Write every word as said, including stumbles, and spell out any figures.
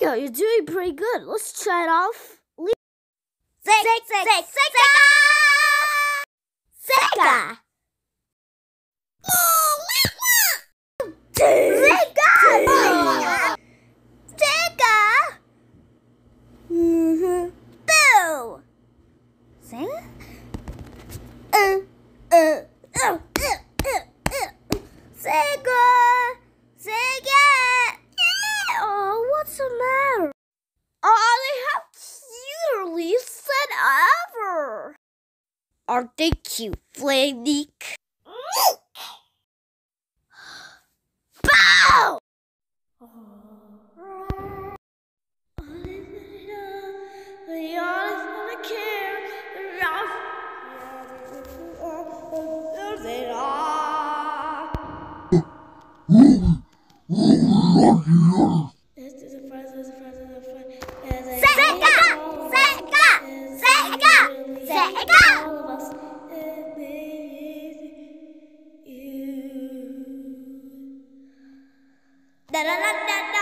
Zega, you're doing pretty good. Let's try it off. Zega! Zega! Zega! Zega! Zega! Mm-hmm. Boo! Zega? Uh, uh, uh, uh, uh, uh. Zega! Zega! Oh, what's the matter? Oh, they have cuter leaves than ever. Aren't they cute, Flanique? Bow! Zega! Zega! Zega! Zega! Da da da da da.